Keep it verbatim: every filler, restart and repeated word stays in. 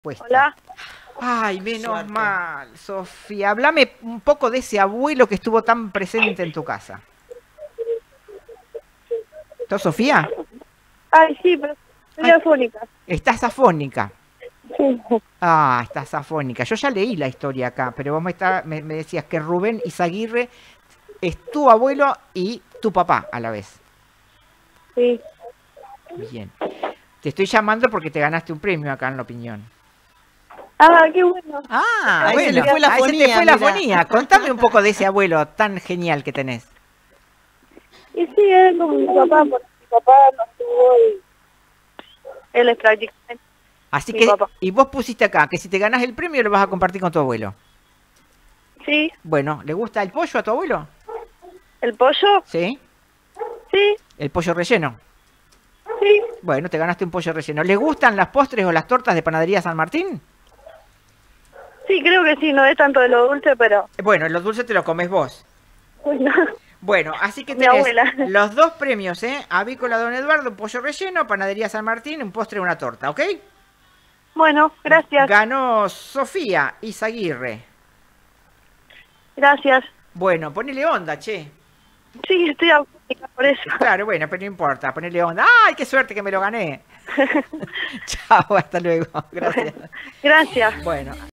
Puesta. Hola. Ay, menos Suerte. mal, Sofía. Háblame un poco de ese abuelo que estuvo tan presente en tu casa. ¿Estás, Sofía? Ay, sí, pero soy Ay, afónica. estás afónica. Sí. Ah, estás afónica. Yo ya leí la historia acá, pero vos me, está- me- me decías que Rubén Izaguirre es tu abuelo y tu papá a la vez. Sí. Bien. Te estoy llamando porque te ganaste un premio acá en La Opinión. Ah, qué bueno. Ah, Ahí se bueno. le fue la Ahí se te fonía, fue la mira. fonía. Contame un poco de ese abuelo tan genial que tenés. Y sí, es como mi papá, porque mi papá no estuvo y él es prácticamente Así mi que, papá. y vos pusiste acá que si te ganás el premio lo vas a compartir con tu abuelo. Sí. Bueno, ¿le gusta el pollo a tu abuelo? ¿El pollo? Sí. Sí. ¿El pollo relleno? Sí. Bueno, te ganaste un pollo relleno. ¿Le gustan las postres o las tortas de Panadería San Martín? Sí, creo que sí, no es tanto de lo dulce, pero Bueno, los dulces te los comes vos. bueno, Bueno, así que mi tenés abuela. los dos premios, ¿eh? Avícola Don Eduardo, un pollo relleno, Panadería San Martín, un postre y una torta, ¿ok? Bueno, gracias. Ganó Sofía Izaguirre. Gracias. Bueno, ponele onda, che. Sí, estoy afónica por eso. Claro, bueno, pero no importa, ponele onda. ¡Ay, qué suerte que me lo gané! Chao, hasta luego. Gracias. Gracias. Bueno.